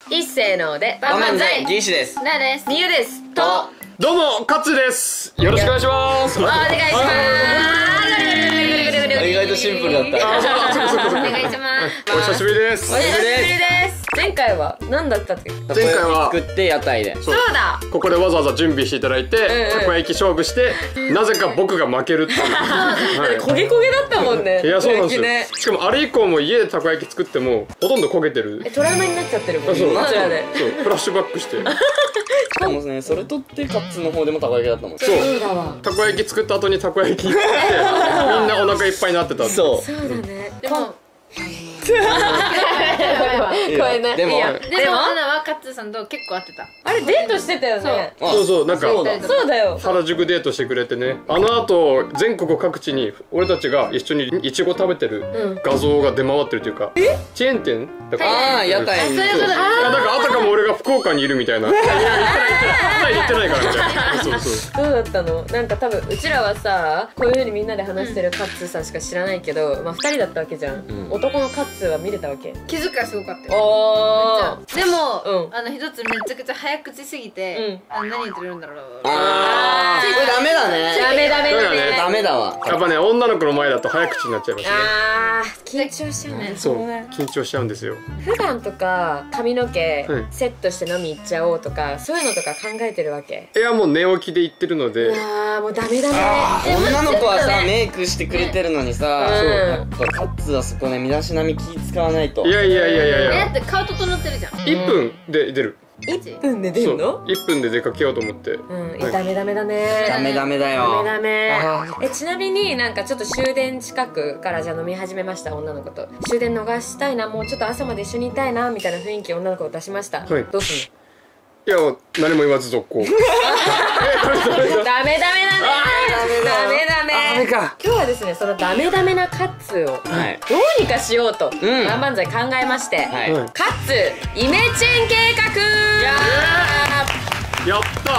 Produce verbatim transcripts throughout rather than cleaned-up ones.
一斉のでバンバンザイギーシです。 なです。 みゆですと、 どうもカツです。よろしくお願いします。 お願いします。 意外とシンプルだった。 お願いします。 お久しぶりです。 お久しぶりです。前回は何だったっけ？ 前回は作って屋台で。 そうだ。 ここでわざわざ準備していただいて、たこ焼き勝負して、なぜか僕が負けるっていう。 焦げ焦げだったもんね。 いや、そうなんですよ。しかもあれ以降も家でたこ焼き作ってもほとんど焦げてる。 え、トラウマになっちゃってるもん。 そう、 こちらで。 そう、フラッシュバックして。 しかもね、それとってカッツの方でもたこ焼きだったもん。 そうだわ。たこ焼き作った後にたこ焼き作って、みんなお腹いっぱいになってた。 そう。 そうだね。でも。 これね。 でも、 でもアナはカッツーさんと結構会ってた。 あれデートしてたよね。 そうそう、なんかそうだよ。 原宿デートしてくれてね。あの後全国各地に俺たちが一緒にイチゴ食べてる画像が出回ってるというか、チェーン店だから。 ああ、屋台に。 そういうことだ。 だからあたかも俺が福岡にいるみたいな。いや、行ってない行ってないからみたいな。そうそう。 どうだったの？なんか多分うちらはさ、こういう風にみんなで話してるカッツーさんしか知らないけど、まあ二人だったわけじゃん。男のカッツーは見れたわけ。 気づかすごかったよ。 おー。 でも、 うん、 あの一つめちゃくちゃ早口すぎて、うん、あの何言ってるんだろう。 ああ、これダメだね。 ダメダメだね。 ダメだわ。 やっぱね、女の子の前だと早口になっちゃいますね。 ああ、緊張しちゃうね。 そう、緊張しちゃうんですよ。 普段とか髪の毛セットして飲み行っちゃおうとか、そういうのとか考えてるわけ？ いや、もう寝起きで行ってるので。 ああ、もうダメだね。 女の子はさ、メイクしてくれてるのにさ、やっぱカッツはそこね、身だしなみ気使わないと。 いやいやいやいやいや。 え、だって顔整ってるじゃん。 いっぷんで出る。 いっぷんで出るの？ いっぷんで出かけようと思って。 うん、ダメダメだね。 ダメダメだよ。 ダメダメ。え、ちなみになんかちょっと終電近くからじゃあ飲み始めました、女の子と。終電逃したいな、もうちょっと朝まで一緒にいたいなみたいな雰囲気女の子を出しました。はい。どうすんの？ いや、何も言わず続行。ダメダメだね。ダメダメダメ。 ダメか。 今日はですね、そのダメダメなカッツをどうにかしようとバンバンザイ考えまして、カッツイメチェン計画。 やった。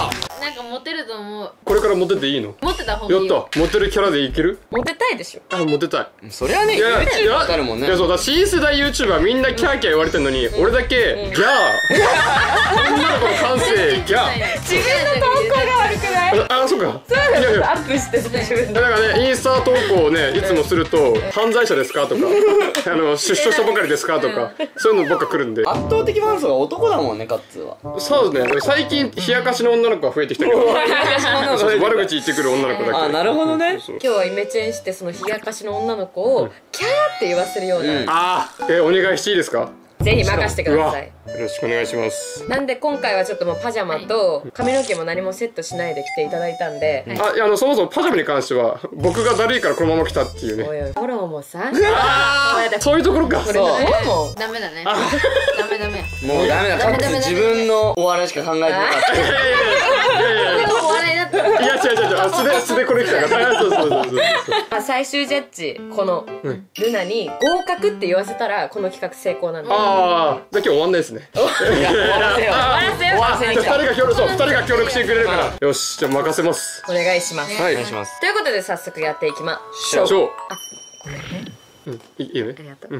なんかモテると思う。 これからモテていいの？ モテた方がいいよ。 やった。モテるキャラでいける？ モテたいでしょ。 あ、モテたい。 それはね、 いやいや、 わかるもんね。 いや、そうだ、新世代 YouTuber みんなキャーキャー言われてんのに、俺だけギャー。女の子の感性ギャー。 自分の投稿が悪くない？ あ、そうか。 そうだよ。アップして自分だからね、インスタ投稿をね、いつもすると犯罪者ですかとか、あの出所したばかりですかとか、そういうのばっか来るんで。 圧倒的ファン層が男だもんね、カッツは。 そうですね。最近冷やかしの女の子が増えてきたけど、悪口言ってくる女の子だけ。 あ、なるほどね。 今日はイメチェンしてその冷やかしの女の子をキャーって言わせるような。 ああ、え、お願いしていいですか？ ぜひ任せてください。 よろしくお願いします。 なんで今回はちょっともうパジャマと髪の毛も何もセットしないで来ていただいたんで、 あ、いや、あのそもそもパジャマに関しては僕がだるいからこのまま来たっていうね。 おいおい、フォローもさ、 そういうところか。 そう。 ダメだね。ダメダメ。 もうダメだ。カッツ自分のお笑いしか考えてなかった。 いやいやいやいや。 お笑いだった。 いや、違う違う違う。素で素でこれ来たから。そうそうそうそう。 最終ジャッジこのルナに合格って言わせたらこの企画成功なんで。 ああ、じゃあ今日終わんないですね。 終わらせよう。終わらせよう。終わらせに来た。 二人が協力、そう、二人が協力してくれるから。よし、じゃあ任せます。 お願いします。 はい、 お願いします。 ということで早速やっていきましょう。 しょう。 あ、これね。 うん、いいよね。 ありがとう。 うん。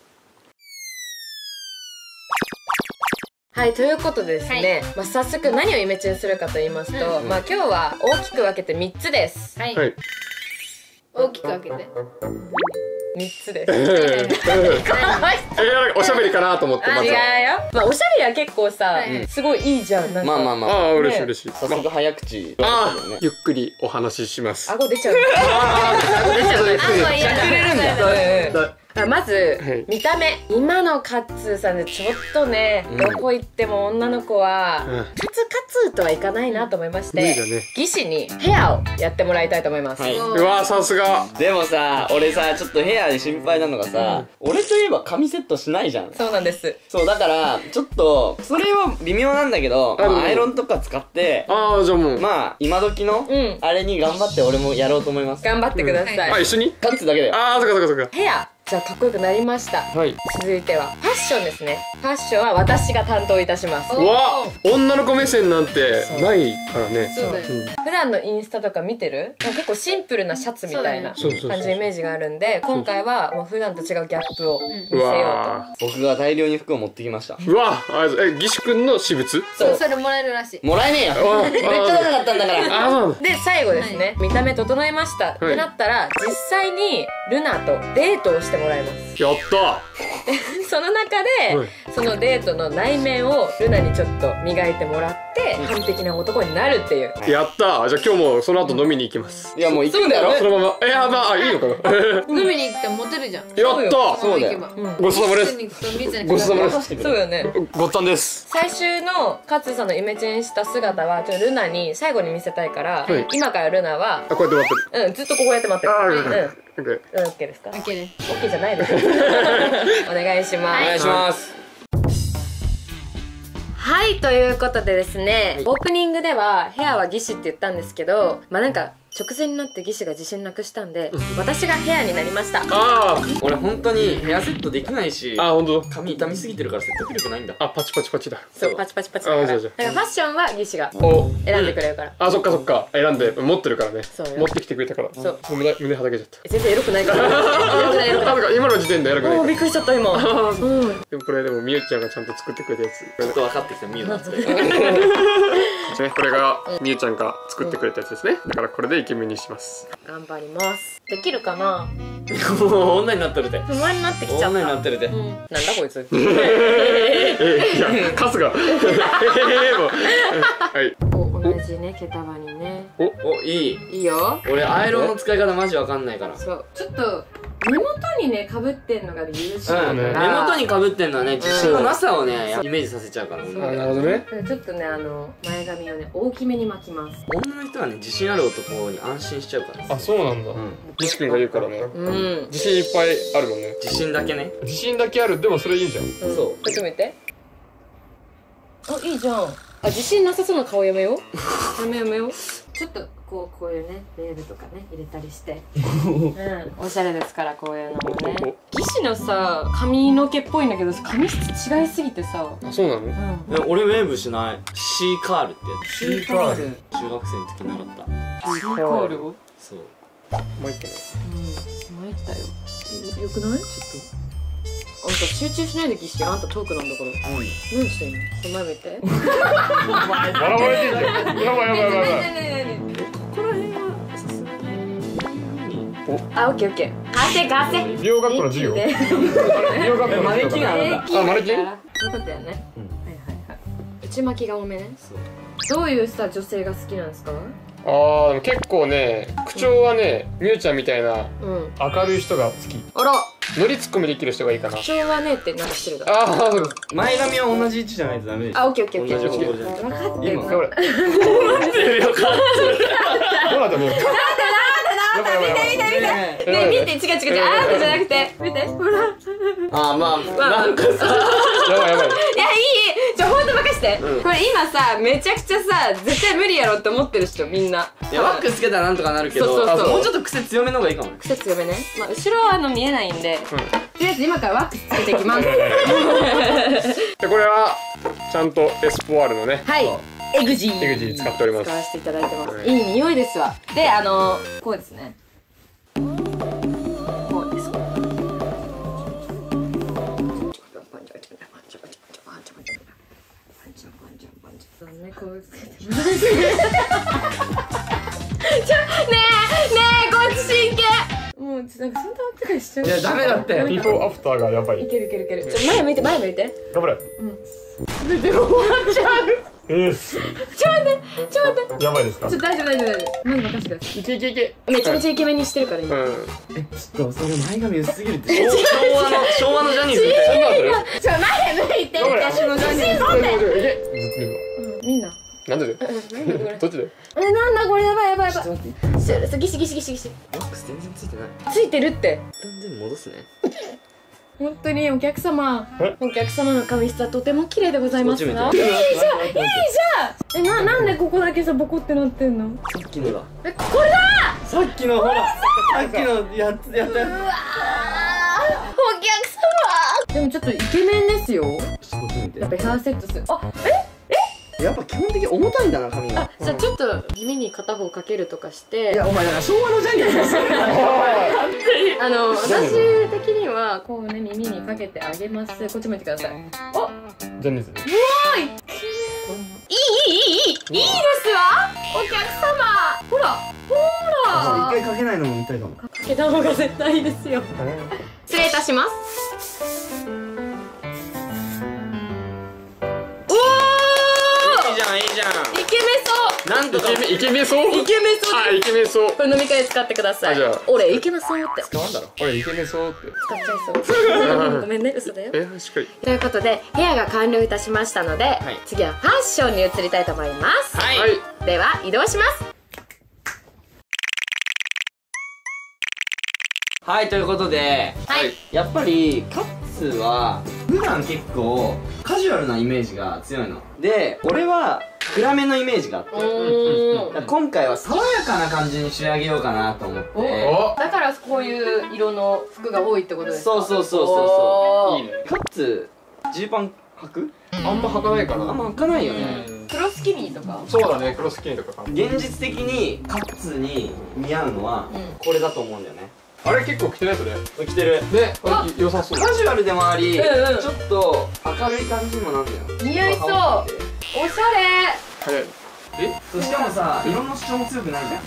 はい、ということでですね、まあ早速何をイメチェンするかと言いますと、まあ今日は大きく分けてみっつです。 はい。 はい。 大きく分けて。 みっつです。 えー、おしゃべりかなと思ってまず違うよ。 は。 まあおしゃべりは結構さ、すごいいいじゃん。なんかまあまあまあ。 ああ、嬉しい嬉しい。 早速早口。 ああ、ゆっくりお話しします。 顎出ちゃう。顎出ちゃう。 あ、そういや。 くれるんだ。あ、まず、 はい、 見た目。今のカッツーさんでちょっとね、うん、どこ行っても女の子は、うん、カツカツとはいかないなと思いまして、ね、技師にヘアをやってもらいたいと思います。はい、 うわー、さすが。 でもさ、俺さ、ちょっとヘアで心配なのがさ、うん、俺といえば髪セットしないじゃん。 そうなんです。 そう、だから、ちょっと、それは微妙なんだけど、まあ、アイロンとか使って、 ああ、じゃあもう。 まあ、今時の、うん、あれに頑張って俺もやろうと思います。 頑張ってください。 あ、一緒にカッツだけだよ。 ああ、そっかそっかそっか。 ヘアじゃあかっこよくなりました。 はい。 続いてはファッションですね。ファッションは私が担当いたします。 うわ、女の子目線なんてないからね。 そうだよ。 普段のインスタとか見てる？なんか結構シンプルなシャツみたいな感じのイメージがあるんで、今回はもう普段と違うギャップを見せよううわと。 僕が大量に服を持ってきました。 うわ、あえギシ君の私物？ そう、それもらえるらしい。 もらえねえよ。めっちゃ高かったんだから。 あ、そうで最後ですね、見た目整えましたってなったら、実際にルナとデートをしてもらいます。 やったその中で、 はいそのデートの内面をルナにちょっと磨いてもらって完璧な男になるっていう。 やったじゃあ今日もその後飲みに行きます。 いやもう行くんだよ。 そのままえやばあいいのかな飲みに行ってモテるじゃん。 やったそうだよ。 ごちそうさまです。 ごちそうさまです。 そうよね。 ごったんです。 最終のカツさんのイメチェンした姿はちょっとルナに最後に見せたいから、 はい今からルナはあこうやって待ってる。 うんずっとここやって待ってる。 あーうんオッケー。 うん OK ですか？ OK です。 OK じゃないですお願いします。 お願いします。 はいということでですね、オープニングではヘアは義士って言ったんですけど、まあなんか直前になって義士が自信なくしたんで、私がヘアになりました。 あ俺本当にヘアセットできないし、 ああ本当。 髪傷みすぎてるから説得力ないんだ。 あパチパチパチだ。 そうパチパチパチだから。だかあじゃあじゃらファッションは義士がお選んでくれるから。 あそっかそっか選んで持ってるからね。 そうよ持ってきてくれたから。 そう胸胸はだけちゃった。 全然エロくないから。エロくないエロくない。 あなんか今の時点で偉くないかもうびっくりしちゃった今。うん。 ら。でもこれでもみゆちゃんがちゃんと作ってくれたやつ。 ちょっと分かってきたミュウの扱い。 ねこれがみゆちゃんが作ってくれたやつですね。だからこれでイケメンにします。 頑張ります。できるかな？ もう女になってるで。 不満になってきちゃった。 女になってるで。 うん。なんだこいつ。 えいやカスが。はい。 お同じね毛束にね。 おおいい。 いいよ。 俺アイロンの使い方マジわかんないから。 そう。ちょっと目元にね被ってんのが優秀だから。 うん、目元に被ってんのはね自信のなさをねイメージさせちゃうから。 そうあなるほどね。 ちょっとねあの前髪をね大きめに巻きます。 女の人はね自信ある男に安心しちゃうから。 あそうなんだ。 うん西君が言うからね。 うん。 自信いっぱいあるもんね。 自信だけね。 自信だけあるでもそれいいじゃん。 うんそうこっち向いて。あいいじゃん。あ自信なさそうな顔やめよう。やめようやめよう。ちょっとこうこういうねベールとかね入れたりして。うんおしゃれですからこういうのもね。義士のさ髪の毛っぽいんだけど髪質違いすぎてさ。 あそうなの？ うん。 え俺ウェーブしない。シーカールってやつ。 シーカール。 中学生の時習った。 シーカールを。 そう。 もう一個ね。 うん参ったよ。よくない？ちょっと。あんた集中しないで義士。あんたトークなんだから。何してんの？この前見て。 笑われてんじゃん。やばいやばいやばいやばい。 ここら辺はさすがに。 あオッケーオッケー。貸せ貸せ。 美容学校の授業。美容学校のマネ授業。 キンあるんだ。 あマネキン？ そういうことやね。はいはいはい。内巻きが多めね。 そう。 どういうさ女性が好きなんですか？ あーでも結構ね口調はねみゆちゃんみたいなうん。 明るい人が好き。 あら。 ノリツッコミできる人がいいかな。 昭和ねってなんかしてるだろ。 ああそうです。 前髪は同じ位置じゃないとダメです。 あオッケーオッケーオッケー。 同じ方向じゃないと。 分かってる。 今ほら。 待ってるよか。 どうなったの？やばいやばいやばい。 見て見て見て。ね見て違う違う違う。あーじゃなくて見てほら。 あまあなんかさ。 やばいやばい。 いやいい。じゃあほんと任して。 うんこれ今さめちゃくちゃさ絶対無理やろって思ってる人みんな。 いやワックスつけたらなんとかなるけど、 そうそうそうあもうちょっと癖強めの方がいいかもね。 癖強めね。まあ後ろはあの見えないんで。とりあえず今からワックスつけていきます。 でこれはちゃんとエスポワールのねはい。エグジー。 エグジー使っております使わせていただいてます。 はいいい匂いですわ。で、あのこうですね。こうです。ね、こうつけて。ちょ、ねえ、ねえ、こっち真剣。もう、ちょっとなんかそんなあったかいしちゃう。 いやダメだってビフォーアフターがやばい。 いけるいけるいける。ちょ、前向いて、前向いて。 頑張れ。 で、でも終わっちゃう。 えー、 ちょ、待って、ちょ、待って。 やばいですか？ ちょ、大丈夫、大丈夫、大丈夫。まず任せてくださいけいけいけ。 い。めちゃめちゃイケメンにしてるから、今。 うん。 えちょっとそれ前髪薄すぎるって。昭和の昭和のジャニーズみたいな。 そんなのある？ ちょ、前向いて。 頑張れ。 私のジャニーズ。 いけ。ずっと見るわ。 みんな。 なんでだよ。どっちだよ。 え、なんだこれ、やばいやばいやばい。 ちょっと待って。 しゅギシギシギシギシ。 ワックス全然ついてない。 ついてるって。 一旦全部戻すね。 本当にお客様え、 お客様の髪質はとても綺麗でございますが。いいじゃん、いいじゃん。え、な、なんでここだけさボコってなってんの？ さっきのだ。 え、これだ。 さっきのほら。さっきのやつやったやつ。 うわ客様。 でもちょっとイケメンですよ。 こっち見てやっぱヘアセットする。あ、 やっぱ基本的に重たいんだな髪が。 じゃあちょっと耳に片方かけるとかしていやお前だから昭和のジャニーズですよ。 あの私的にはこうね耳にかけてあげます。こっち向いてください。お、 ジャニーズ。 いいいいいいいいいいですわ。お客様、ほらほら。 一回かけないのも見たいかも。 かけた方が絶対いいですよ。失礼いたします。 いいじゃんいいじゃん。 イケメソ。 なんとかイケメイケメそう。 イケメソ。 あ、イケメそう。 これ飲み会で使ってください。 あじゃあ俺イケメソって使わんだろ。俺イケメそうって。 使っちゃいそう。ごめんね、嘘だよ。 え、しっかり。 ということでヘアが完了いたしましたので、 い次はファッションに移りたいと思います。 はい、 はい。 では移動します。 はい、ということではい。 やっぱりカッツは普段結構カジュアルなイメージが強いので、俺は暗めのイメージがあって、 おだから今回は爽やかな感じに仕上げようかなと思って。 お。だからこういう色の服が多いってことですか。 そうそうそうそうそう。 いいね。 カッツジーパン履く？ あんま履かないかな。 あんま履かないよね。 黒スキニーとか。 そうだね、クロスキーとかか。 現実的にカッツに似合うのはこれだと思うんだよね。 あれ結構着てないとね。 着てる。 ね、あれ良さそう。 カジュアルでもあり、 うんうんちょっと明るい感じにもなんだよ。 似合いそう。おしゃ早い。え？ そうしかもさ、色の主張も強くないじゃん。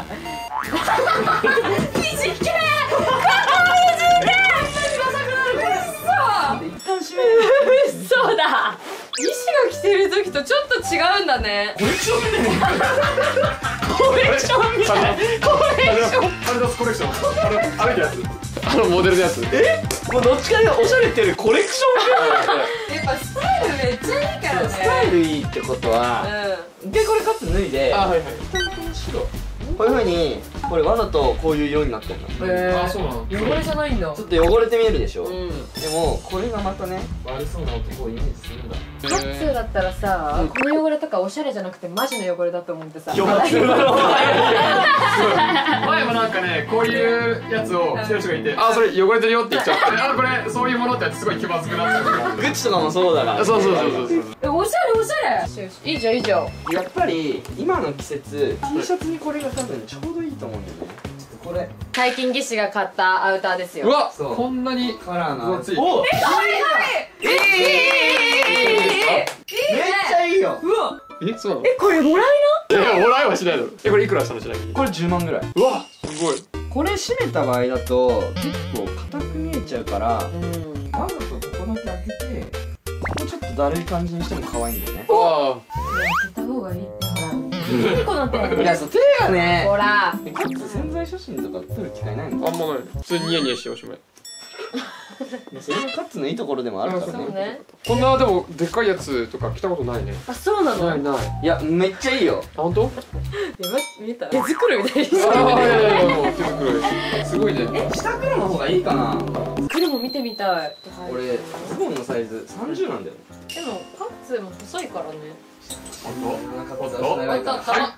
一旦閉める。 れ。そうだ。医師が着てる時とちょっと違うんだね。 コレクションみたいな。 コレクションみたいな。コレクション。アルダスコレクション。あれ、あれのやつ。あのモデルのやつ。 え？もうどっちかでおしゃれっていうよりコレクション。 やっぱスタイルめっちゃいいからね。 スタイルいいってことは、 う一回これカッツ脱いで、 あ、はいはい。 こういう風にこれわざとこういう色になってるの。 ん。へあ、そうなの。 汚れじゃないんだ。 ちょっと汚れて見えるでしょ。 うん。 でもこれがまたね、悪そうな男をイメージするんだ。 カッツーだったらさ、この汚れとかおしゃれじゃなくてマジの汚れだと思ってさ。 汚れてるだろ。 前もなんかね、こういうやつを着てる人がいて、あ、それ汚れてるよって言っちゃって、あ、これそういうものってすごい気まずくなった。 グッチとかもそうだから。 そうそうそうそうそう。 え、おしゃれおしゃれ。いいじゃんいいじゃん。 やっぱり今の季節 T シャツにこれが多分ちょうどいいと思うんだよね。ちょっとこれ最近技師が買ったアウターですよ。 うわ、 そうこんなにカラーの分厚い。 おはいはい。ええええええめっちゃいいよ。 うわ。 え、そうなの？ え、これもらいいや、もらいはしないだろ。え、これいくらしたのちなみに？ これじゅうまんぐらい。 うわ、すごい。 これ閉めた場合だと結構硬く見えちゃうから、わな。うん。 ざとここだけ開けてここちょっとだるい感じにしても可愛いんだよね。 あ買った方がいいってほら。いい子だったよ。 いやそう手がね、 ほら。 えかつ潜在写真とか撮る機会ないのあ、あんまない。普通にニヤニヤしておしまい。 それがカッツのいいところでもあるからね。 そうね。 こんなでもでっかいやつとか着たことないね。 あ、そうなの。 ないない。あ、 いやめっちゃいいよ。 本当？ やばい、見た。手作りみたいに。 ああ、いやいやいや、もう手袋い。すごいね。 下黒の方がいいかな。 黒も見てみたい。 俺ズボンのサイズさんじゅうなんだよ。 でもカッツーも細いからね。 本カ当？ ッツは長いから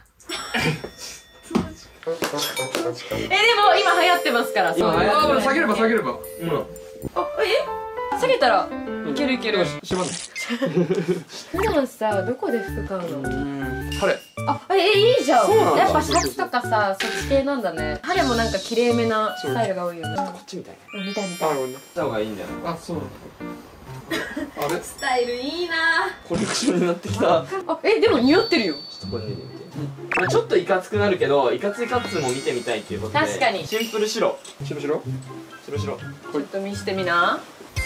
え、でも今流行ってますから。 今流行ってるああ、下げれば下げれば。 うん。 あ、え、下げたらいけるいける。 しまんない。 普段さ、どこで服買うの？ 晴れ。 あ、え、いいじゃん。 そうなんだやっぱシャツとかさ、そっち系なんだね。晴れもなんか綺麗めなスタイルが多いよね。 こっちみたいな。 うん、見たい見たい。 あ、ごめんな。 した方がいいんだよ。 あ、そうなんだ。あれ？ スタイルいいな。 コレクションになってきた。 あ、え、でも似合ってるよ。 ちょっとこれ見てみて。まあちょっといかつくなるけど、いかついカッツも見てみたいっていうことで。 確かにシンプル白。 白白？ 白白。 ちょっと見してみな。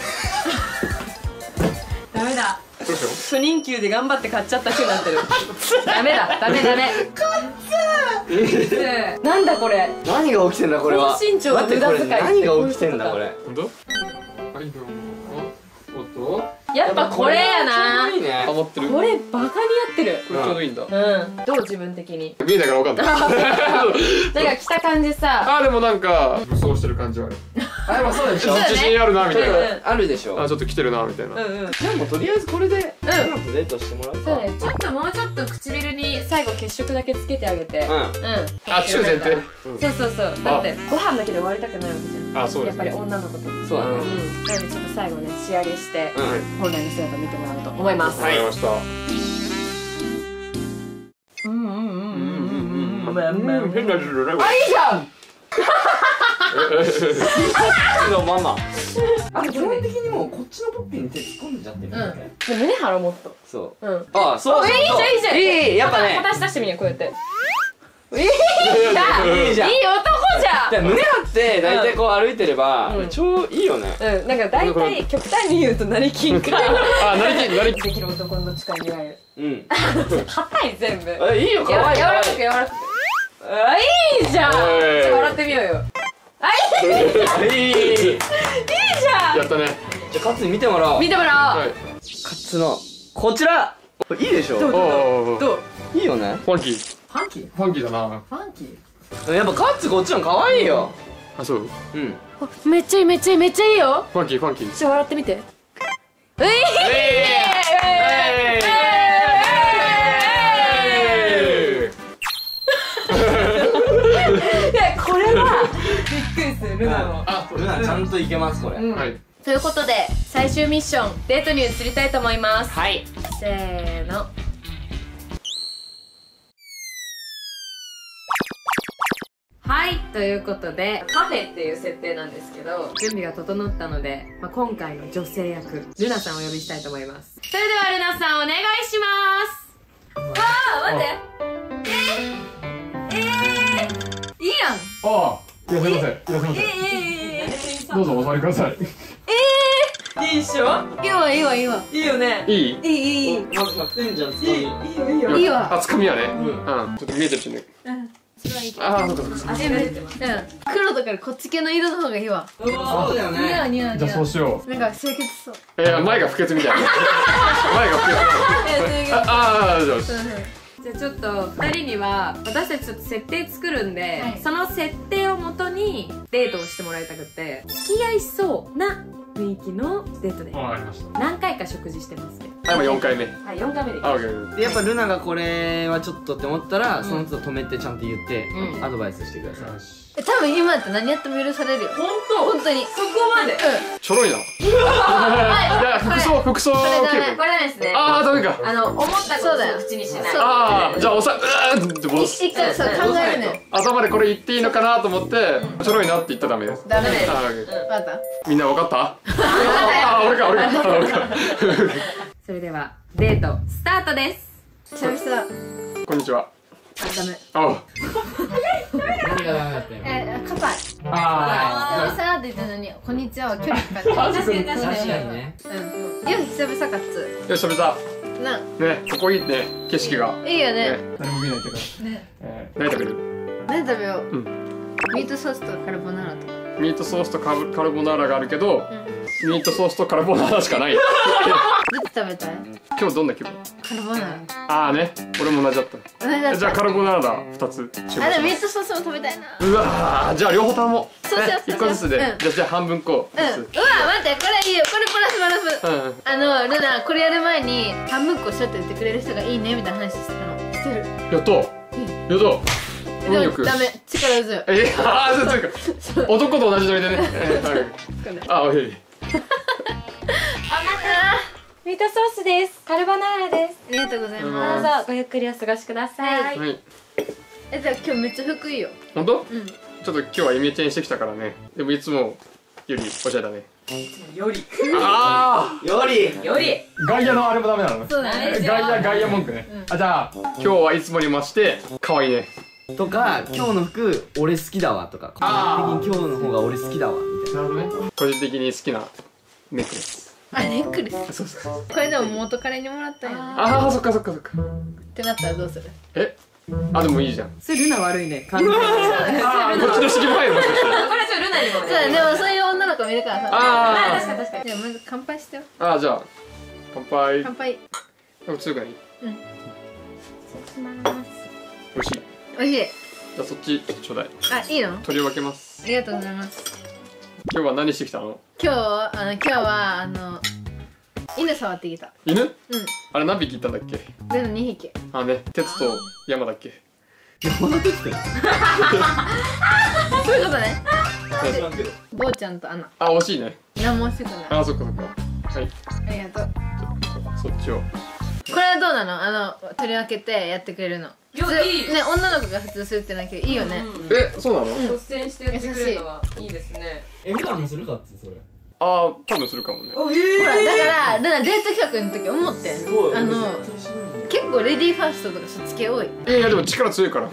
ダメだ。 どうしよ不人気で頑張って買っちゃった人になってる。ダメだ、ダメダメ。カッツなんだこれ。 何が起きてんだこれは。 高身長の待ってこれ無駄遣い何が起きてんだこれ。 う。本当？はいどうも。おっと？ やっぱこれやな。 いいね。 ハマってる。 これバカに合ってる。 これちょうどいいんだ。 うん。どう自分的に。 見えないからわかんない。 なんか着た感じさ。 あ、でもなんか武装してる感じはある。 あ、やっぱそうでしょ。 そうだね自信あるなみたいな。 うんあるでしょ。 あ、ちょっと来てるなみたいな。 うんうん。 じゃあもうとりあえずこれで今とデートしてもらうか。 そうだよ。ちょっともうちょっと唇に最後血色だけつけてあげて。うん。 うん。 あ、中前提。 そうそうそう。だってご飯だけで終わりたくないわけじゃん。 あ、そうですね。 やっぱり女の子と。 そうだね。 うん。なのでちょっと最後ね仕上げしてうん。 本来の姿を見てもらおうと思います。 わかりました。 うんうんうんうんうんうん。 変な汁だね。 あ、いいじゃん。 のママ。あ、基本的にもうこっちのポッピーに手突っ込んじゃってるんだよね。 で胸張ろうもっと。 そう。 うん。 あ、そうそうそう。 いいじゃんいいじゃん。 いい、やっぱね。 片足出してみようこうやって。いいじゃん。 いいじゃん。 いい男じゃん。 で胸張って大体こう歩いてれば超いいよね。 うん、なんか大体極端に言うと成金か。 あ、なりきなりき。 できる男の力になれる。 うん。 硬い全部。 え、いいよ、可愛い。 柔らかく柔らかく。あ、いいじゃん。ちょっと笑ってみようよ。あ、いい。いいじゃん。いいじゃん。 やったね。 じゃあカツに見てもらおう。 見てもらおう。 はい。 カツのこちら。いいでしょ。 どうおお。 どう。 いいよね。 ファンキー。 ファンキー。 ファンキーだな。 ファンキやっぱカツこっちの可愛いよ。 あ、そう。 うん。 ー。めっちゃいいめっちゃいいめっちゃいいよ。 ファンキーファンキー。 ちょっと笑ってみて。うい。 えいやこれはびっくりするルナの。 あ、ルナちゃんといけますこれ。 うんはい。 ということで最終ミッションデートに移りたいと思います。 はい。 せーの。はい、ということでカフェっていう設定なんですけど準備が整ったので、まあ、今回の女性役ルナさんをお呼びしたいと思います。それではルナさんお願いします。わあ、待ってえー、えー、いいやん。 ああ、いらっしゃいませ。いらっしゃいませ。 えー、 どうぞお座りください。 えー、いいっしょ。 いいわいいわいいわいいよね。 いい？ いいいいいいなんか来てんじゃん、つかみ。 いいよいいよ。 いいわ。 あ、つかみはね。 んうん。ちょっと見えてるしね。 それはいいけどああ、そうかそうか。 足が出てます。 うん黒とかこっち系の色の方がいいわ。 うわ、そうだよ似合うね。 似合う似合うじゃあそうしよう。 なんか清潔そう。 えー、前が不潔みたいな。前が不潔。あああ、じゃあ。 じゃあちょっとふたりには私たちちょっと設定作るんで、 はいその設定をもとにデートをしてもらいたくて付き合いそうな雰囲気のデートでわかりました。 何回か食事してますね。 はい、今四回目。 はい、よんかいめでいきあ、 まオッケー。 でやっぱルナがこれはちょっとって思ったら、 んその都度止めてちゃんと言って、 うんアドバイスしてください。 よし。 え多分今だって何やっても許されるよ。 す。本当本当に。 そこまで。 ちょろいな。いや、服装、服装これダメ結構。 これですね。 ああ、ダメか。 あの思ったことをそうだよ口にしない。 そうああ、じゃあ、おさ、うーんって戻す。 一回そう考えるのよ。 頭でこれ言っていいのかなと思って、ちょろいなって言ったらダメです。 ダメです。 あーオッケーわかったみんなわかった？ああ、俺か、俺か、俺か。 それではデートスタートです。 久々。 こんにちは。 あダメ。 あ何がダメだったよ。 え硬い。 あ久々って言ったのにこんにちはは距離かかってる。 確かに確かに確かにね。 うん。よ久々かっつ。 あ。よし、食べた。 なね、ここいいね、景色が。 いいよね。 ね、誰も見ないけど。 ね。 えー、何食べる？ 何食べよう。 うん。 ミートソースとカルボナーラとか。 ミートソースとカルカルボナーラがあるけど、 うん。 ミートソースとカルボナーラしかない。 どっち食べたい？ 今日どんな気分？ カルボナーああね、俺も同じだった。 ラ。同じだった。 じゃあカルボナーラふたつ注文しあでもミーます。 トソースも食べたいな。 うわー、じゃあ両方頼もう。 そうしようね、一個ずつで。 うんじゃあじゃあ半分こう。 うん。うわ待ってこれいいよ。これプラスプラス。 うんうん。 あのルナこれやる前に半分こしようって言ってくれる人がいいねみたいな話してたの。してる。 やった。やった。運でよく。 もダメ力強い。 え、ああ、そうそうか。男と同じノリでね。えーはいあ、おいしい。 ミートソースです。カルボナーラです。 ありがとうございうんます。 どうぞごゆっくりお過ごしください。 はい。 えじゃあ今日めっちゃ服いいよ。 本当？ うん。 ちょっと今日はイメチェンしてきたからね。でもいつもよりおしゃれだね。 よりあよりよりあ。外野のあれもダメなの？ そうだね。 外野外野文句ね。あ、じゃあ今日はいつもに増して可愛いね。 とか、今日の服俺好きだわとか、個人的に今日の方が俺好きだわみたいな。 なるほどね。個人的に好きなネックレス。 あネックレス。 そうそう。 これでも元彼にもらったんよね。 ああ、そっかそっかそっか。 ってなったらどうする？ え？あ、でもいいじゃん。 それルナ悪いね。完全に。 ああ、こっちの式も入るもしかして。 これちょっとルナにもそうだね。でもそういう女の子見るからさ。 ああ確かに確かに。 じゃあまず乾杯してよ。 あ。ああ、じゃあ乾杯。 乾杯。 でも強くない？ うん。 します。 美味しい。 おいしい。 じゃあそっちちょうだい。 あいいの？ 取り分けます。 ありがとうございます。 今日は何してきたの？ 今日あの今日はあの犬触ってきた。 犬？ うんあれ何匹いたんだっけ？ でもにひき。 あね、鉄と山だっけ？ 山田哲ってそういうことね。 知らんけど。 坊ちゃんとアナ。 あ、惜しいね。 何もしてくない。 あ、そっかそっか。はい。 ありがとう。 そっちを。 これはどうなの？あの取り分けてやってくれるの。普通いいね、女の子が普通するってなきゃいいよね。 え、そうなの？ 率先してやってくれるのはいいですね。 え、普段もするかってそれ。 ああ、多分するかもね。 おえほらだからルナデート企画の時思ってん。 すごい。 あの結構レディーファーストとかそっち系多い。 いやいやでも力強いから。じ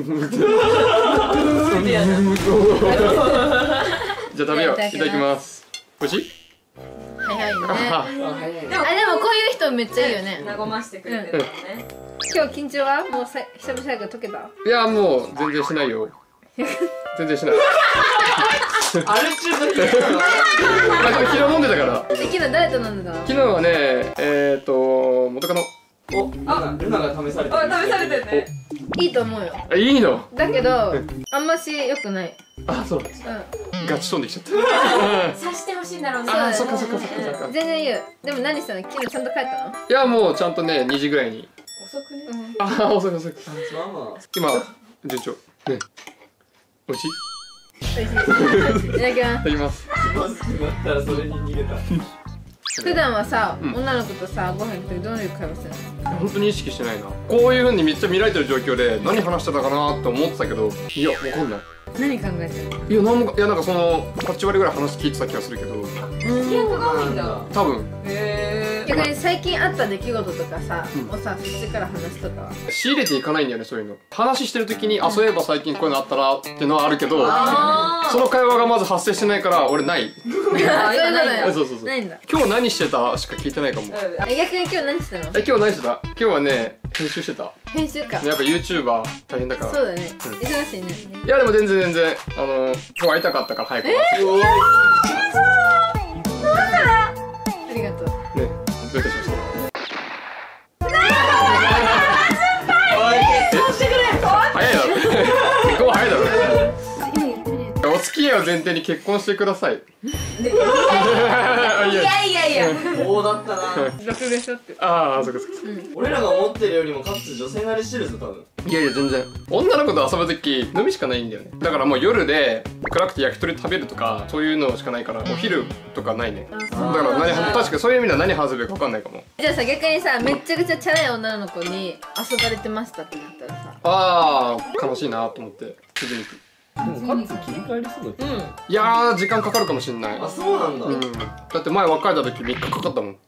ゃあ食べよう。いただきます。美味しい？ 早いね。 ああ、でもこういう人めっちゃいいよね。 和ましてくれてるのね。 今日緊張はもうさ久々だから解けた？ いやもう全然しないよ。全然しない。 アル中の日。 あ、昨日飲んでたから。 昨日誰と飲んでたの？ 昨日はね、えっと元カノ。 お、あ、ルナが試されてる。 あ、試されてるね。 いいと思うよ。 あ、いいの？ だけどあんまし良くない。 あ、そう。 うん。 ガチ飛んできちゃった。 刺してほしいんだろうね。 あ、そっかそっかそっかそっか。 全然いいよ。でも何したの？昨日ちゃんと帰ったの？ いやもうちゃんとねにじぐらいに。 遅くね。 あ、遅い遅い。 まあまあ。 今順調。ね。美味しい？ 美味しい。いただきます。 いただきます。 気まずくなったらそれに逃げた。 普段はさ、 うん女の子とさご飯行く時どういう会話するの？ 本当に意識してないな。こういう風にめっちゃ見られてる状況で何話してたかなって思ってたけど、いやわかんない。 何考えてるの？ いやなんもいやなんかそのはち割ぐらい話聞いてた気がするけど、 記憶が多いんだ。 多分へ逆に最近あった出来事とかさ、 うんをさそっちから話すとかは。 仕入れていかないんだよねそういうの。話してる時にあそういえば最近こういうのあったなっていうのはあるけど、 あその会話がまず発生してないから俺ない。 そういうことだよ。 そうそうそう。 ないんだ。 今日何してたしか聞いてないかも。 え逆に今日何してたの？ え今日何してた？今日はね編集してた。や編集か。 っぱ YouTuber 大変だから。 そうだね。 うん忙しいね。 いやでも全然全然あの今日会いたかったから早く終わらせて。 ありがとう。 ね、どういたしました。早いだろ。結婚早いだろ。お付き合いを前提に結婚してください。いやいやいやいや。 こうだったな。 楽でしょって。 ああ、そっかそっか。 俺らが思ってるよりもかつ女性慣れしてるぞ多分。 いやいや全然。女の子と遊ぶとき飲みしかないんだよね。だからもう夜で暗くて焼き鳥食べるとかそういうのしかないからお昼とかないね。だから何確かにそういう意味では何話せばいいか分かんないかも。 じゃあさ逆にさめっちゃくちゃチャラい女の子に遊ばれてましたってなったらさ。 ああ悲しいなと思って次に行く。 でもカッツ切り替えれそうだっうん。 いやー時間かかるかもしんない。 け。あ、そうなんだ。 うん。だって前別れた時みっかかかったもん。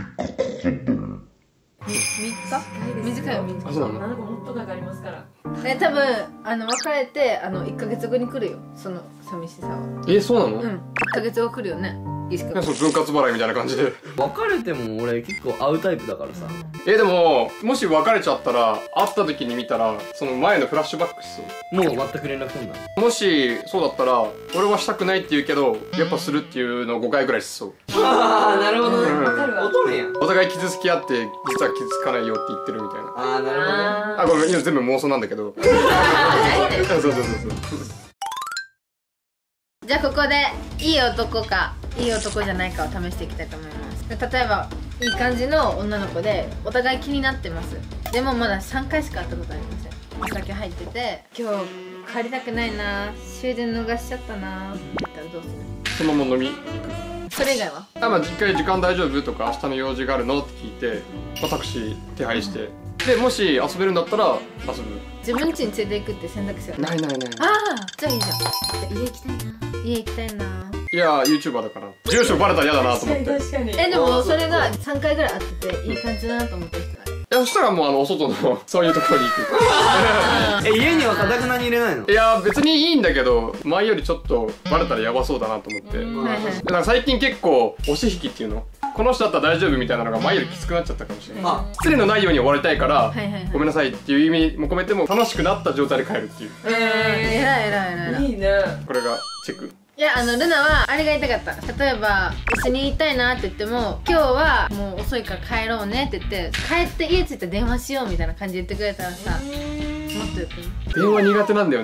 みみっか？短いよみっか。 あそうなの。 女の子もっとなんかありますから。 え多分あの別れてあのいっかげつごに来るよその寂しさは。 えそうなの？ うん。いっかげつご来るよね。いいしか。 その分割払いみたいな感じで。 別れても俺結構会うタイプだからさ。 えでももし別れちゃったら会った時に見たらその前のフラッシュバックしそう。 もう全く連絡取んだ。 もしそうだったら俺はしたくないって言うけどやっぱするっていうのをごかいぐらいしそう。 ああ、なるほどね。 うんわかるわ。 乙女やん。 お互い傷つき合って実は傷つかないよって言ってるみたいな。 ああ、なるほどね。 ああごめん今全部妄想なんだけど。そうそうそうそう。 じゃあここでいい男かいい男じゃないかを試していきたいと思います。例えばいい感じの女の子でお互い気になってます。でもまださんかいしか会ったことありません。お酒入ってて今日帰りたくないな終電逃しちゃったなって言ったらどうする？ そのまま飲み行く。 それ以外は？ あまあ一回時間大丈夫とか明日の用事があるのって聞いて、まあ、タクシー手配してでもし遊べるんだったら遊ぶ。 自分家に連れて行くって選択肢はないないない。 ああじゃあいいじゃん。家行きたいな家行きたいないや YouTuber だから住所バレたら嫌だなと思って。い確かに。 えでもそれがさんかいぐらい会ってていい感じだなと思ってる人ない？ やそしたらもうあのお外のそういうところに行く。 え、家にはかたくなに入れないの？ いや別にいいんだけど前よりちょっとバレたらヤバそうだなと思って。 はいはい。 だから最近結構押し引きっていうのこの人だったら大丈夫みたいなのが前よりきつくなっちゃったかもしれない。 あ、 失礼のないように終わりたいから、 はいはいはいごめんなさいっていう意味も込めても楽しくなった状態で帰るっていう。 えー、えらいえらいえらいえらい。 いいね。 これがチェック。 いやあのルナはあれが言いたかった。例えば一緒に言いたいなって言っても今日はもう遅いから帰ろうねって言って帰って家着いて電話しようみたいな感じで言ってくれたらさもっとよくない？ 電話苦手なんだよね。 あ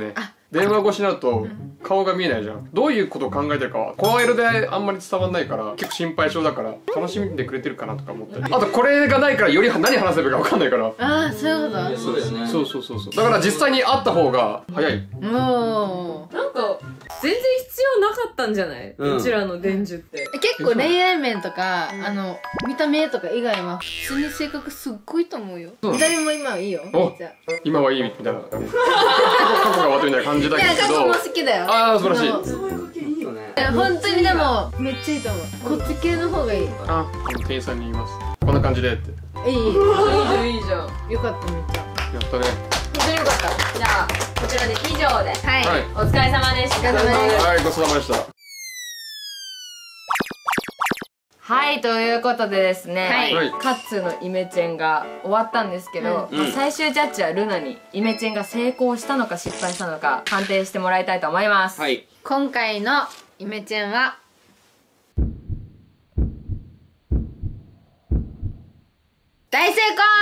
電話越しになると顔が見えないじゃん。どういうことを考えてるかは声色であんまり伝わんないから、結構心配性だから楽しみでくれてるかなとか思ったり、あとこれがないからより何話せばいいか分かんないから。 ああ、そういうこと。 そうですね。 そうそうそうそう。だから実際に会った方が早い。 もうなんか全然必要なかったんじゃない、 うんうちらの伝授って。 結構恋愛面とか、あの見た目とか以外は普通に性格すっごいと思うよ。 うん見た目も今はいいよ。 おめっちゃ今はいいみたいな。過去が終わったみたいな感じだいや、 けど。 過去も好きだよ。 ああ素晴らしい。 でもそういう関係いいよね。 いや本当にでもめっちゃいいと思う。こっち系の方がいい。 あ、店員さんに言います。こんな感じでって。 いいいい。 いいじゃんいいじゃん。 よかっためっちゃ。 やったね。 本当によかった。じゃあこちらで以上で、 はい。 はいお疲れ様でした。 お疲れ様ですはい、ごちそうさまでした。 はい、ということでですね、 はいカッツーのイメチェンが終わったんですけど、 うんまあ最終ジャッジはルナにイメチェンが成功したのか失敗したのか判定してもらいたいと思います。 はい。 今回のイメチェンは大成功。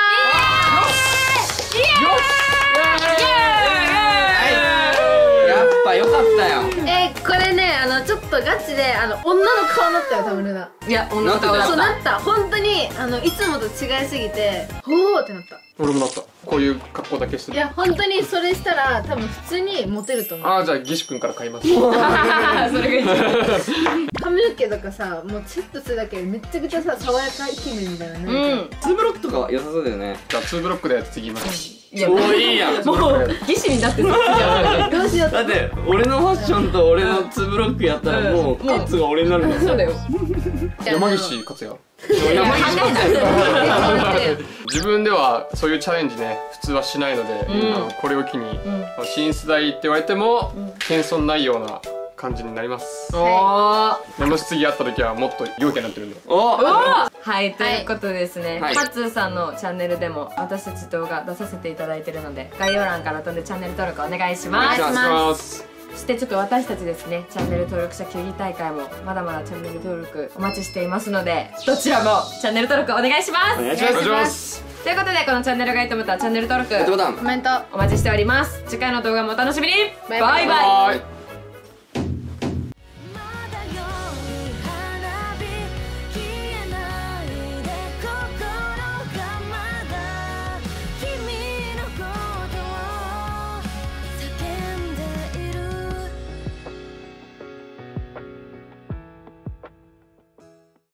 やっぱ良かったよ。 えー、これね、あのちょっとガチであの女の顔になったよ、多分ルナ。 いや、女の顔だった。 そうなった。本当にあのいつもと違いすぎて、ほーってなった。 俺もなった。こういう格好だけしてる。 いや本当にそれしたら多分普通にモテると思う。 ああ、じゃあ義手君から買います。 それが一番。 髪の毛とかさ、もうチェッとするだけでめっちゃくちゃさ、爽やかイケメンみたいなね。 うん。 ツーブロックとかは良さそうだよね。 じゃあツーブロックで次言います。 いや、 おーいいやん。 もう技師になってそっちじゃん。 どうしよう。 だって俺のファッションと俺のツーブロックやったらもうカッツが俺になるんだよ。 そうだよ。 山岸克也。 山岸カッツや。 自分ではそういうチャレンジね普通はしないので、 うんあのこれを機に、 ん新世代って言われても、謙遜ないような感じになります。 おー。 でもし次会った時はもっと陽気になってるんで。 おはい、ということでですね、 はいカッツーさんのチャンネルでも私たち動画出させていただいてるので、概要欄から飛んでチャンネル登録お願いします。 お願いします。 そしてちょっと私たちですね、チャンネル登録者球技大会もまだまだチャンネル登録お待ちしていますので、どちらもチャンネル登録お願いします。 お願いしお願いしま。 ますす。 ということで、このチャンネルがいいと思ったらチャンネル登録グッドボタンコメント。 お待ちしております。次回の動画もお楽しみに。 バイバイバイバイはい。